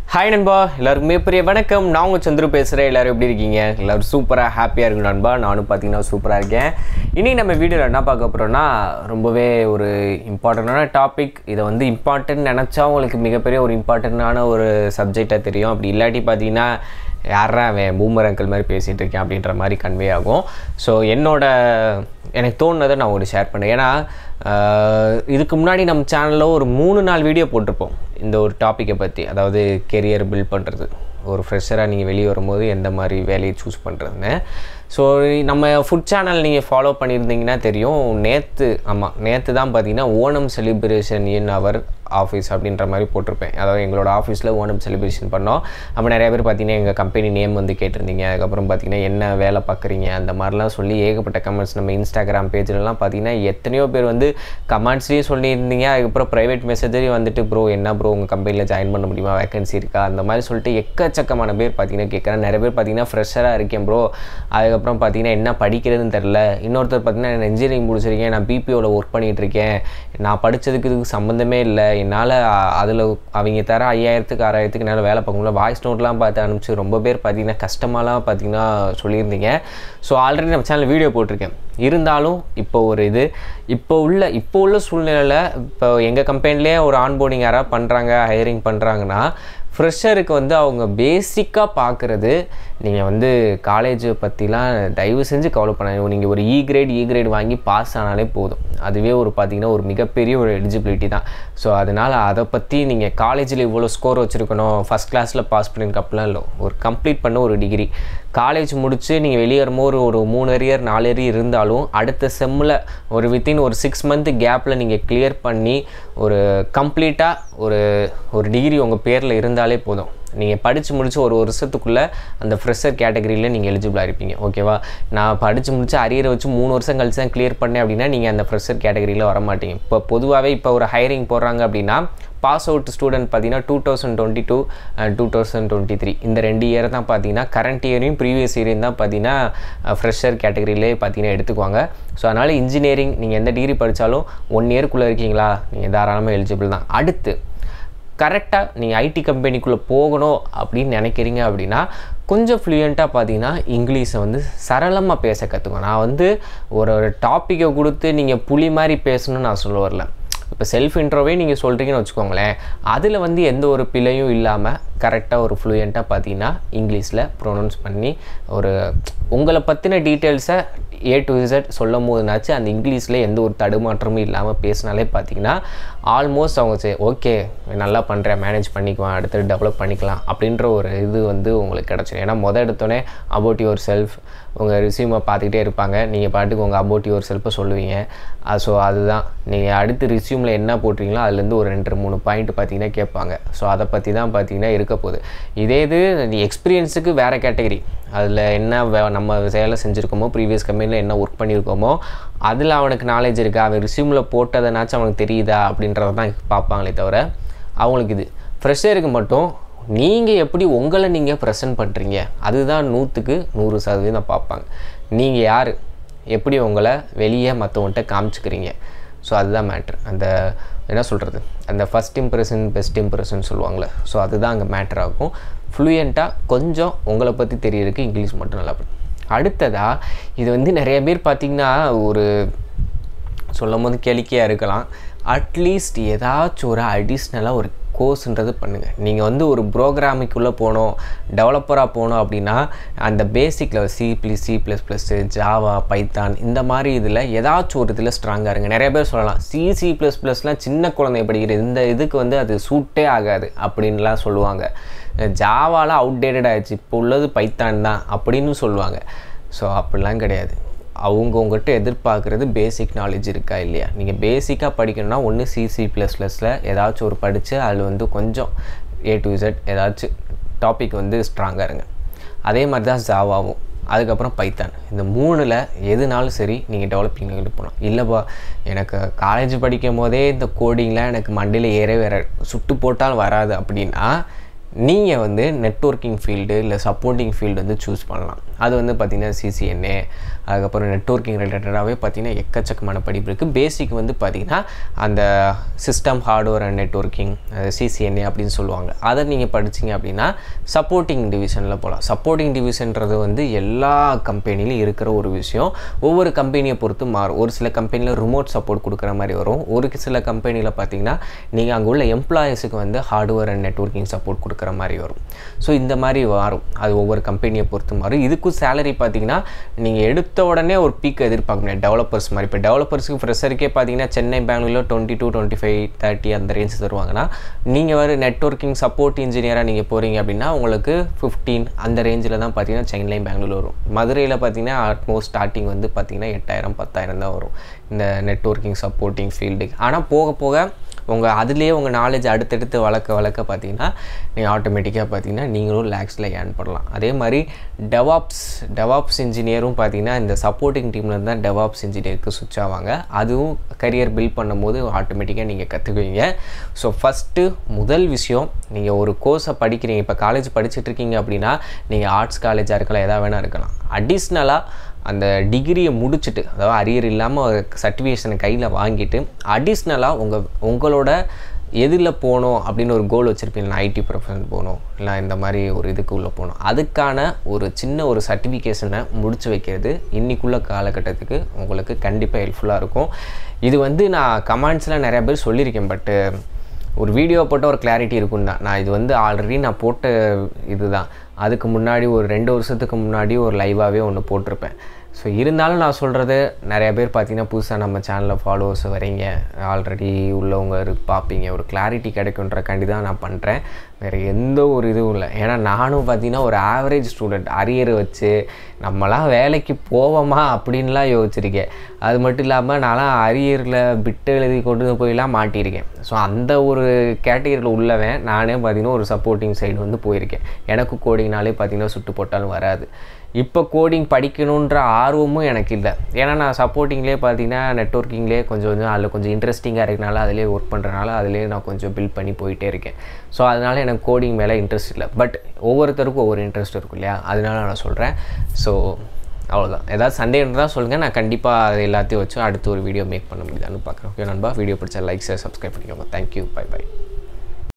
Hi நண்பா, எல்லாருக்குமே பெரிய வணக்கம். நான் உங்கள் சந்துரு பேசுகிறேன். எல்லோரும் எப்படி இருக்கீங்க? எல்லோரும் சூப்பராக ஹாப்பியாக இருக்கும் நண்பா. நானும் பார்த்தீங்கன்னா சூப்பராக இருக்கேன். இன்றைக்கி நம்ம வீடியோவில் என்ன பார்க்க போகிறோன்னா, ரொம்பவே ஒரு இம்பார்ட்டண்ட்டான டாபிக். இதை வந்து இம்பார்ட்டன்ட் நினச்சா உங்களுக்கு மிகப்பெரிய ஒரு இம்பார்ட்டண்ட்டான ஒரு சப்ஜெக்டாக தெரியும். அப்படி இல்லாட்டி பார்த்தீங்கன்னா யாரா அவன் பூமர் அங்கிள் மாதிரி பேசிகிட்டு இருக்கேன் அப்படின்ற மாதிரி கன்வே ஆகும். ஸோ எனக்கு தோணுனதை நான் உங்களுக்கு ஷேர் பண்ணேன். ஏன்னா இதுக்கு முன்னாடி நம்ம சேனலில் ஒரு 3-4 வீடியோ போட்டிருப்போம் இந்த ஒரு டாப்பிக்கை பற்றி. அதாவது கெரியர் பில்ட் பண்ணுறது, ஒரு ஃப்ரெஷராக நீங்கள் வெளியே வரும்போது எந்த மாதிரி வேலையை சூஸ் பண்ணுறதுன்னு. ஸோ நம்ம ஃபுட் சேனல் நீங்கள் ஃபாலோ பண்ணியிருந்தீங்கன்னா தெரியும். நேற்று தான் பார்த்தீங்கன்னா Onam celebration in our office அப்படின்ற மாதிரி போட்டிருப்பேன். அதாவது எங்களோட ஆஃபீஸில் ஓணம் செலிப்ரேஷன் பண்ணோம். அப்போ நிறைய பேர் பார்த்தீங்கன்னா எங்கள் கம்பெனி நேம் வந்து கேட்டிருந்தீங்க. அதுக்கப்புறம் பார்த்தீங்கன்னா என்ன வேலை பார்க்குறீங்க அந்த மாதிரிலாம் சொல்லி ஏகப்பட்ட கமெண்ட்ஸ் நம்ம இன்ஸ்டாகிராம் பேஜ்லலாம் பார்த்தீங்கன்னா எத்தனையோ பேர் வந்து கமெண்ட்ஸ்லேயும் சொல்லியிருந்தீங்க. அதுக்கப்புறம் ப்ரைவேட் மெசேஜையும் வந்துட்டு ப்ரோ உங்கள் கம்பெனியில் ஜாயின் பண்ண முடியுமா, வேகன்சி இருக்கா அந்த மாதிரி சொல்லிட்டு எக்கச்சக்கமான பேர் பார்த்தீங்கன்னா கேட்குறேன். நிறைய பேர் பார்த்தீங்கன்னா ஃப்ரெஷராக இருக்கேன் ப்ரோ, அதுக்கப்புறம் பார்த்தீங்கன்னா என்ன படிக்கிறதுன்னு தெரில. இன்னொருத்தர் பார்த்தீங்கன்னா நான் இன்ஜினியரிங் முடிச்சிருக்கேன், நான் பிபிஓவில் ஒர்க் பண்ணிகிட்ருக்கேன், நான் படித்ததுக்கு இதுக்கு சம்மந்தமே இல்லை, என்னால் அதில் அவங்க தர 5000-6000 என்னால் வேலை பார்க்க முடியல. வாய்ஸ் நோட்லாம் பார்த்து அனுப்பிச்சு ரொம்ப பேர் பார்த்தீங்கன்னா கஷ்டமாலாம் பார்த்தீங்கன்னா சொல்லியிருந்தீங்க. ஸோ ஆல்ரெடி நம்ம சேனல் வீடியோ போட்டிருக்கேன். இருந்தாலும் இப்போ உள்ள சூழ்நிலையில் இப்போ எங்கள் கம்பெனிலே ஒரு ஆன்போர்டிங் யாராவது பண்ணுறாங்க, ஹையரிங் பண்ணுறாங்கன்னா ஃப்ரெஷருக்கு வந்து அவங்க பேசிக்காக பார்க்குறது, நீங்கள் வந்து காலேஜை பற்றிலாம் தயவு செஞ்சு கவலை பண்ணாங்க. நீங்கள் ஒரு இ கிரேட் வாங்கி பாஸ் ஆனாலே போதும். அதுவே பார்த்திங்கன்னா ஒரு மிகப்பெரிய ஒரு எலிஜிபிலிட்டி தான். ஸோ அதனால் அதை பற்றி நீங்கள் காலேஜில் இவ்வளோ ஸ்கோர் வச்சுருக்கணும், ஃபஸ்ட் கிளாஸில் பாஸ் பண்ணியிருக்க அப்படிலாம் இல்லை. ஒரு கம்ப்ளீட் பண்ண ஒரு டிகிரி காலேஜ் முடித்து நீங்கள் வெளியே வரும்போது ஒரு 3 இயர் 4 இயர் இருந்தாலும் அடுத்த செம்மில் ஒரு வித்தின் ஒரு 6 மந்த் கேப்பில் நீங்கள் கிளியர் பண்ணி ஒரு கம்ப்ளீட்டாக ஒரு டிகிரி உங்கள் பேரில் இருந்தாலே போதும். நீங்கள் படித்து முடித்து ஒரு வருஷத்துக்குள்ளே அந்த ஃப்ரெஷர் கேட்டகரியில் நீங்கள் எலிஜிபிளாக இருப்பீங்க. ஓகேவா? நான் படித்து முடித்து அரியரை வச்சு 3 வருஷம் கழிச்சு தான் கிளியர் பண்ணேன் அப்படின்னா நீங்கள் அந்த ஃப்ரெஷர் கேட்டகரியில் வர மாட்டீங்க. இப்போ பொதுவாகவே இப்போ ஒரு ஹையரிங் போடுறாங்க அப்படின்னா பாஸ் அவுட் ஸ்டூடெண்ட் பார்த்தீங்கன்னா 2022 and 2023 இந்த 2 இயர் தான் பார்த்தீங்கன்னா கரண்ட் இயரையும் ப்ரீவியஸ் இயரையும் தான் பார்த்தீங்கன்னா ஃப்ரெஷர் கேட்டகரியிலே பார்த்தீங்கன்னா எடுத்துக்குவாங்க. ஸோ அதனால் இன்ஜினியரிங் நீங்கள் எந்த டிகிரி படித்தாலும் 1 இயர்க்குள்ளே இருக்கீங்களா, நீங்கள் தாராளமாக எலிஜிபிள் தான். அடுத்து கரெக்டாக நீங்கள் ஐடி கம்பெனிக்குள்ளே போகணும் அப்படின்னு நினைக்கிறீங்க அப்படின்னா கொஞ்சம் ஃப்ளூயண்ட்டாக பார்த்தீங்கன்னா இங்கிலீஷை வந்து சரளமாக பேச கற்றுக்கணும். நான் வந்து ஒரு டாப்பிக்கை கொடுத்து நீங்கள் புலி மாதிரி பேசணும்னு நான் சொல்ல வரல. இப்போ செல்ஃப் இன்ட்ரோவே நீங்கள் சொல்கிறீங்கன்னு வச்சுக்கோங்களேன், அதில் வந்து எந்த ஒரு பிழையும் இல்லாமல் கரெக்டாக ஒரு ஃப்ளூயண்ட்டாக பார்த்தீங்கன்னா இங்கிலீஷில் ப்ரொனவுன்ஸ் பண்ணி ஒரு உங்களை பற்றின டீட்டெயில்ஸை A to Z சொல்லும் போதுனாச்சு அந்த இங்கிலீஷில் எந்த ஒரு தடுமாற்றமும் இல்லாமல் பேசினாலே பார்த்தீங்கன்னா ஆல்மோஸ்ட் அவங்க ஓகே நல்லா பண்ணுறேன், மேனேஜ் பண்ணிக்குவேன், அடுத்து டெவலப் பண்ணிக்கலாம் அப்படின்ற ஒரு இது வந்து உங்களுக்கு கிடச்சிடும். ஏன்னா எடுத்தோடனே அபவுட் யுவர் செல்ஃப் உங்கள் ரிசியூமை பார்த்துக்கிட்டே இருப்பாங்க, நீங்கள் பாட்டுக்கு உங்கள் அபவுட் யுவர் செல்ஃபை சொல்லுவீங்க. ஸோ அதுதான் நீங்கள் அடுத்து ரிசியூமில் என்ன போட்டிங்களோ அதுலேருந்து ஒரு 2-3 பாயிண்ட் பார்த்தீங்கன்னா கேட்பாங்க. ஸோ அதை பற்றி தான் பார்த்தீங்கன்னா இருக்க போகுது. இது எக்ஸ்பீரியன்ஸுக்கு வேறு கேட்டகரி, அதில் என்ன நம்ம வேலை செஞ்சுருக்கோமோ, ப்ரீவியஸ் கம்பெனியில் என்ன ஒர்க் பண்ணியிருக்கோமோ அதில் அவனுக்கு நாலேஜ் இருக்கா, அவன் ரிசியூமில் போட்டதைனாச்சும் அவனுக்கு தெரியுதா அப்படின்றத தான் பார்ப்பாங்களே தவிர அவங்களுக்கு இது ஃப்ரெஷருக்கு மட்டும் நீங்கள் எப்படி உங்களை நீங்கள் ப்ரெசென்ட் பண்ணுறீங்க அதுதான் 100% பார்ப்பாங்க. நீங்கள் யார், எப்படி உங்களை வெளியே மற்றவங்கள்ட்ட காமிச்சிக்கிறீங்க. ஸோ அதுதான் மேட்ரு. அந்த என்ன சொல்கிறது, அந்த ஃபஸ்ட் இம்ப்ரெஷன் பெஸ்ட் இம்ப்ரெஷன் சொல்லுவாங்களே, ஸோ அதுதான் அங்கே மேட்ரு ஆகும். ஃப்ளூயண்ட்டாக கொஞ்சம் உங்களை பற்றி தெரியறதுக்கு இங்கிலீஷ் மட்டும் நல்லா பண்ணும். அடுத்ததாக இது வந்து நிறைய பேர் பார்த்திங்கன்னா ஒரு சொல்லும் போது கேளிக்கையாக இருக்கலாம், அட்லீஸ்ட் ஏதாச்சும் ஒரு அடிஷ்னலாக ஒரு கோர்ஸ்ன்றது பண்ணுங்கள். நீங்கள் வந்து ஒரு ப்ரோக்ராமிங்குள்ளே போகணும், டெவலப்பராக போகணும் அப்படின்னா அந்த பேசிக்கில் C++, ஜாவா, பைத்தான் இந்த மாதிரி இதில் ஏதாச்சும் ஒரு இதில் ஸ்ட்ராங்காக இருங்க. நிறைய பேர் சொல்லலாம் C++லாம் சின்ன குழந்தை படிக்கிற இந்த இதுக்கு வந்து அது சூட்டே ஆகாது அப்படின்லாம் சொல்லுவாங்க. ஜாவாலாம் அவுட்டேட்டட் ஆகிடுச்சு, இப்போ உள்ளது பைத்தான் தான் அப்படின்னு சொல்லுவாங்க. ஸோ அப்படிலாம் கிடையாது. உங்கள்கிட்ட எதிர்பார்க்குறது பேசிக் நாலேஜ் இருக்கா இல்லையா. நீங்கள் பேசிக்காக படிக்கணும்னா ஒன்று C++ல் ஏதாச்சும் ஒரு படித்து அதில் வந்து கொஞ்சம் A to Z ஏதாச்சும் டாபிக் வந்து ஸ்ட்ராங்காக இருங்க. அதே மாதிரி தான் ஜாவாவும், அதுக்கப்புறம் பைத்தான். இந்த 3ல் எதுனாலும் சரி நீங்கள் டெவலப்பிங்கில் போகலாம். இல்லைப்பா எனக்கு காலேஜ் படிக்கும் போதே இந்த கோடிங்லாம் எனக்கு மண்டையில் வேற சுட்டு போட்டால் வராது அப்படின்னா நீங்கள் வந்து நெட்வொர்க்கிங் ஃபீல்டு இல்லை சப்போர்ட்டிங் ஃபீல்டு வந்து சூஸ் பண்ணலாம். அது வந்து பார்த்திங்கன்னா CCNA, அதுக்கப்புறம் நெட்வொர்க்கிங் ரிலேட்டடாகவே பார்த்திங்கன்னா எக்கச்சக்கமான படிப்பு இருக்குது. பேசிக் வந்து பார்த்திங்கன்னா அந்த system hardware and networking CCNA அப்படின்னு சொல்லுவாங்க. அதை நீங்கள் படிச்சிங்க அப்படின்னா சப்போர்ட்டிங் டிவிஷனில் போகலாம். சப்போர்ட்டிங் டிவிஷன்றது வந்து எல்லா கம்பெனிலையும் இருக்கிற ஒரு விஷயம். ஒவ்வொரு கம்பெனியை பொறுத்து மாறும். ஒரு சில கம்பெனியில் ரிமோட் சப்போர்ட் கொடுக்குற மாதிரி வரும். ஒரு சில கம்பெனியில் பார்த்திங்கன்னா நீங்கள் அங்கே உள்ள எம்ப்ளாயீஸுக்கு வந்து ஹார்ட்வேர் அண்ட் நெட்வொர்க்கிங் சப்போர்ட் கொடுக்குற மாதிரி வரும். ஸோ இந்த மாதிரி வரும். அது ஒவ்வொரு கம்பெனியை பொறுத்து மாறும். இதுக்கும் சேலரி பார்த்திங்கன்னா நீங்கள் எடுத்த உடனே ஒரு பீக் எதிர்பார்க்க முடியாது. டெவலப்பர்ஸ் மாதிரி இப்போ டெவலப்பர்ஸுக்கு ஃப்ரெஷருக்கே பார்த்தீங்கன்னா சென்னை பெங்களூரில் 22, 25, 30 அந்த ரேஞ்ச் தருவாங்கன்னா, நீங்கள் வேறு நெட்வொர்க்கிங் சப்போர்ட் இன்ஜினியராக நீங்கள் போகிறீங்க அப்படின்னா உங்களுக்கு 15 அந்த ரேஞ்சில் தான் பார்த்தீங்கன்னா சென்னை பெங்களூர் வரும். மதுரையில் பார்த்தீங்கன்னா ஆல்மோஸ்ட் ஸ்டார்டிங் வந்து பார்த்தீங்கன்னா 8,000, 10,000 தான் வரும் இந்த நெட்வொர்க்கிங் சப்போர்ட்டிங் ஃபீல்டுக்கு. ஆனால் போக போக அதுலேயே உங்கள் நாலேஜ் அடுத்தடுத்து வளர்க்க பார்த்தீங்கன்னா நீங்கள் ஆட்டோமேட்டிக்காக பார்த்தீங்கன்னா நீங்களும் லேக்ஸில் ஏர்ன் பண்ணலாம். அதே மாதிரி டெவாப்ஸ் இன்ஜினியரும் பார்த்தீங்கன்னா இந்த சப்போர்ட்டிங் டீமில் தான் டெவாப்ஸ் இன்ஜினியருக்கு சுவிட்ச் ஆவாங்க. அதுவும் கரியர் பில்ட் பண்ணும்போது ஆட்டோமேட்டிக்காக நீங்கள் கற்றுக்குவீங்க. ஸோ ஃபஸ்ட்டு முதல் விஷயம், நீங்கள் ஒரு கோர்ஸை படிக்கிறீங்க, இப்போ காலேஜ் படிச்சுட்ருக்கீங்க அப்படின்னா நீங்கள் ஆர்ட்ஸ் காலேஜாக இருக்கலாம், எதாக வேணால் இருக்கலாம். அடிஷ்னலாக அந்த டிகிரியை முடிச்சுட்டு, அதாவது அரியர் இல்லாமல் சர்டிஃபிகேஷனை கையில் வாங்கிட்டு அடிஷ்னலாக உங்களோட எதில் போகணும் அப்படின்னு ஒரு கோல் வச்சுருப்பீங்க. நான் ஐடி ப்ரொஃபஷன் போகணும், இல்லை இந்த மாதிரி ஒரு இதுக்கு உள்ளே போகணும், அதுக்கான ஒரு சின்ன ஒரு சர்டிஃபிகேஷனை முடிச்சு வைக்கிறது இன்றைக்குள்ள காலகட்டத்துக்கு உங்களுக்கு கண்டிப்பாக ஹெல்ப்ஃபுல்லாக இருக்கும். இது வந்து நான் கமெண்ட்ஸில் நிறையா பேர் சொல்லியிருக்கேன், பட்டு ஒரு வீடியோ போட்ட ஒரு கிளாரிட்டி இருக்குன்னு தான். நான் இது வந்து ஆல்ரெடி நான் போட்ட இது தான். அதுக்கு முன்னாடி ஒரு 2 வருஷத்துக்கு முன்னாடி ஒரு லைவாகவே ஒன்று போட்டிருப்பேன். ஸோ இருந்தாலும் நான் சொல்கிறது, நிறையா பேர் பார்த்திங்கன்னா புதுசாக நம்ம சேனலில் ஃபாலோவர்ஸ் வரீங்க, ஆல்ரெடி உள்ளவங்க பார்ப்பீங்க, ஒரு கிளாரிட்டி கிடைக்குன்றக்காண்டி தான் நான் பண்ணுறேன். வேறு எந்த ஒரு இதுவும் இல்லை. ஏன்னா நானும் பார்த்திங்கன்னா ஒரு ஆவரேஜ் ஸ்டூடெண்ட், அரியர் வச்சு நம்மளாம் வேலைக்கு போவோமா அப்படின்லாம் யோசிச்சிருக்கேன். அது மட்டும் இல்லாமல் நான்லாம் அரியரில் பிட்டு எழுதி கொண்டு போயெல்லாம் மாட்டியிருக்கேன். ஸோ அந்த ஒரு கேட்டகரியில் உள்ளவன் நானே பார்த்திங்கன்னா ஒரு சப்போர்ட்டிங் சைடு வந்து போயிருக்கேன். எனக்கு கோடிங்னாலே பார்த்திங்கன்னா சுட்டு போட்டாலும் வராது. இப்போ கோடிங் படிக்கணுன்ற ஆர்வமும் எனக்கு இல்லை. ஏன்னா நான் சப்போர்ட்டிங்லேயே பார்த்தீங்கன்னா நெட்வொர்க்கிங்லேயே கொஞ்சம் அதில் கொஞ்சம் இன்ட்ரெஸ்டிங்காக இருக்கனால அதிலே ஒர்க் பண்ணுறனால அதிலே நான் கொஞ்சம் பில்ட் பண்ணி போயிட்டே இருக்கேன். ஸோ அதனால் எனக்கு கோடிங் மேலே இன்ட்ரெஸ்ட் இல்லை. பட் ஒவ்வொருத்தருக்கும் ஒவ்வொரு இன்ட்ரெஸ்ட் இருக்கும் இல்லையா, அதனால நான் சொல்கிறேன். ஸோ அவ்வளோதான். ஏதாவது சண்டே இருந்தால் சொல்லுங்கள், நான் கண்டிப்பாக அது எல்லாத்தையும் வச்சு அடுத்து ஒரு வீடியோ மேக் பண்ண முடியுதான்னு பார்க்குறேன். ஓகே நண்பா, வீடியோ பிடிச்சா லைக், ஷேர், சப்ஸ்கிரைப் பண்ணிக்கோங்க. Thank you, bye by.